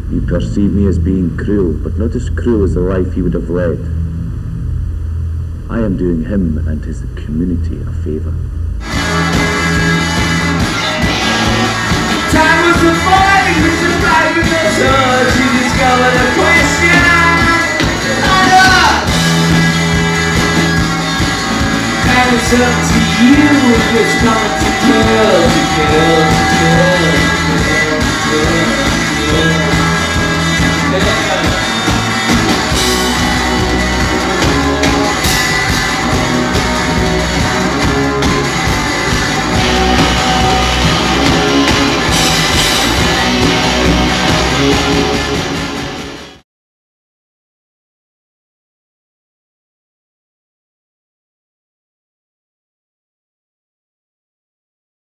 You perceive me as being cruel, but not as cruel as the life he would have led. I am doing him and his community a favour. Time was a boy who survived in the touch. You discovered a question. And it's up to you if it's coming to kill, to kill, to kill.